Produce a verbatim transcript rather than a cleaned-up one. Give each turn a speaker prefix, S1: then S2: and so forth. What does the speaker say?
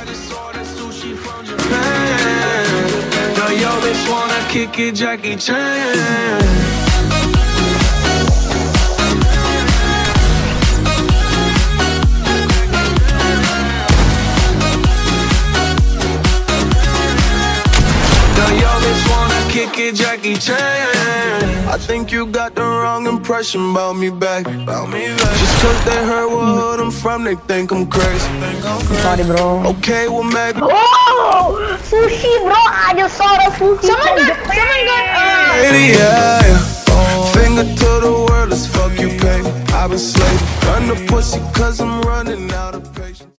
S1: I just ordered sushi from Japan. Now yo bitch wanna kick it, Jackie Chan. Kick it, Jackie Chan. I think you got the wrong impression about me back. About me back. Just cause they heard what hood I'm from, they think I'm crazy.
S2: Sorry, bro.
S1: Okay, well maybe.
S2: Oh, sushi, bro. I just saw the sushi. Someone got, someone got. Uh...
S1: Lady, yeah, yeah. Finger to the world, let's fuck you, baby. I've been slaving, run the pussy cause I'm running out of patience.